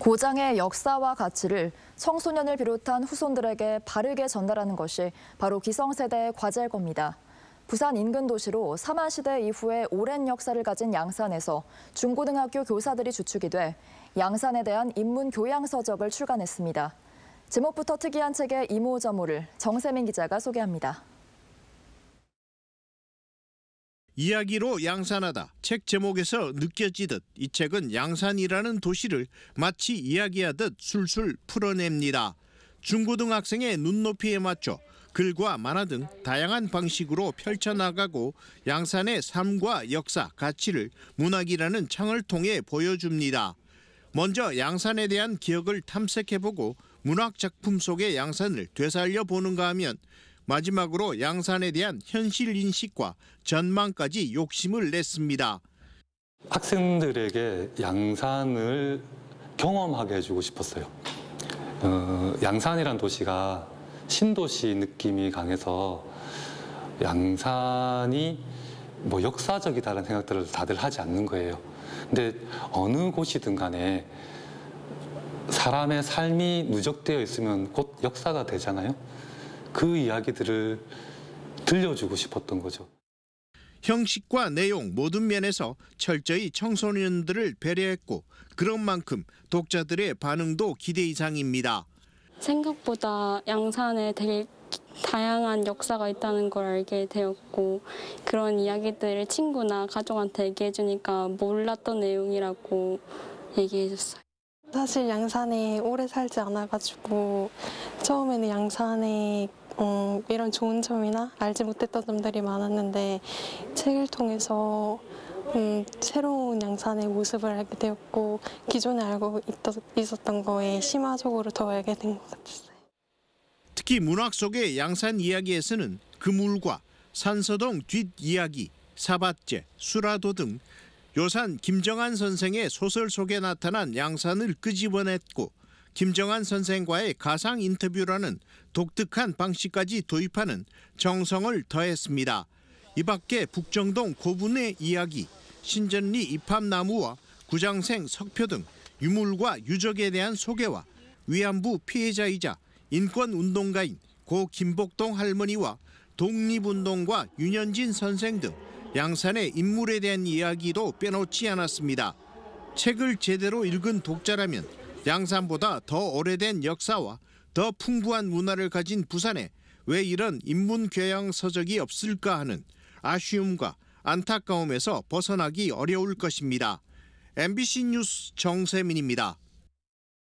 고장의 역사와 가치를 청소년을 비롯한 후손들에게 바르게 전달하는 것이 바로 기성세대의 과제일 겁니다. 부산 인근 도시로 삼한시대 이후에 오랜 역사를 가진 양산에서 중고등학교 교사들이 주축이 돼 양산에 대한 인문 교양 서적을 출간했습니다. 제목부터 특이한 책의 이모저모를 정세민 기자가 소개합니다. 이야기로 양산하다. 책 제목에서 느껴지듯 이 책은 양산이라는 도시를 마치 이야기하듯 술술 풀어냅니다. 중고등학생의 눈높이에 맞춰 글과 만화 등 다양한 방식으로 펼쳐나가고 양산의 삶과 역사, 가치를 문학이라는 창을 통해 보여줍니다. 먼저 양산에 대한 기억을 탐색해보고 문학 작품 속의 양산을 되살려보는가 하면 마지막으로 양산에 대한 현실 인식과 전망까지 욕심을 냈습니다. 학생들에게 양산을 경험하게 해주고 싶었어요. 양산이란 도시가 신도시 느낌이 강해서 양산이 역사적이다라는 생각들을 다들 하지 않는 거예요. 근데 어느 곳이든 간에 사람의 삶이 누적되어 있으면 곧 역사가 되잖아요. 그 이야기들을 들려주고 싶었던 거죠. 형식과 내용 모든 면에서 철저히 청소년들을 배려했고 그런 만큼 독자들의 반응도 기대 이상입니다. 생각보다 양산에 되게 다양한 역사가 있다는 걸 알게 되었고 그런 이야기들을 친구나 가족한테 얘기해 주니까 몰랐던 내용이라고 얘기해 줬어요. 사실 양산에 오래 살지 않아가지고 처음에는 양산에 이런 좋은 점이나 알지 못했던 점들이 많았는데 책을 통해서 새로운 양산의 모습을 알게 되었고 기존에 알고 있었던 거에 심화적으로 더 알게 된 것 같았어요. 특히 문학 속의 양산 이야기에서는 그물과 산서동 뒷이야기, 사밭제, 수라도 등 요산 김정한 선생의 소설 속에 나타난 양산을 끄집어냈고 김정한 선생과의 가상 인터뷰라는 독특한 방식까지 도입하는 정성을 더했습니다. 이 밖에 북정동 고분의 이야기, 신전리 입합나무와 구장생 석표 등 유물과 유적에 대한 소개와 위안부 피해자이자 인권운동가인 고 김복동 할머니와 독립운동가 윤현진 선생 등 양산의 인물에 대한 이야기도 빼놓지 않았습니다. 책을 제대로 읽은 독자라면 양산보다 더 오래된 역사와 더 풍부한 문화를 가진 부산에 왜 이런 인문교양 서적이 없을까 하는 아쉬움과 안타까움에서 벗어나기 어려울 것입니다. MBC 뉴스 정세민입니다.